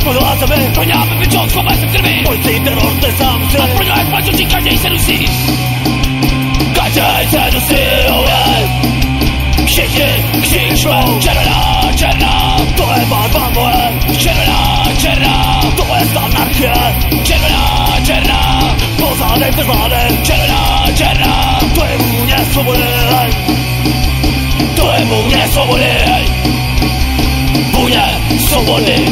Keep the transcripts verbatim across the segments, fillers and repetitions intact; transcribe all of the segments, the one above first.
Podle sebe, pro ně aby vyčel schopé se krví. Policii teror, to je sám se. A pro ně jak plačucí, každej se dusí. Každej se dusí, oh yeah. Všichni křičme, červená, černá. To je barva moje, červená, černá. to je anarchie, červená, černá. po zádech bez zádech, červená, černá. to je vůně svobody, to je vůně svobody, vůně svobody.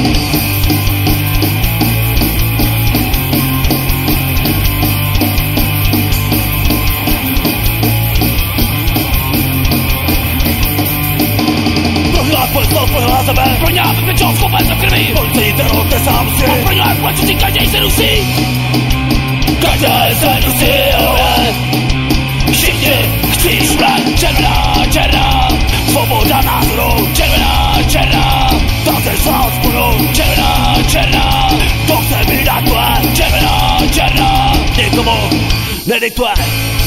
Podle sebe, pro ně aby vyčel schopé se krví. policii teror, to je sám se. A pro ně jak plačucí, každej se dusí. Každej se dusí, oh yeah. Všichni křičme, červená, černá. Svoboda názoru, Červená, černá. ta se svát spolu, Červená, černá. to chce vydat tvé, Červená, černá. nikomu nediktuje.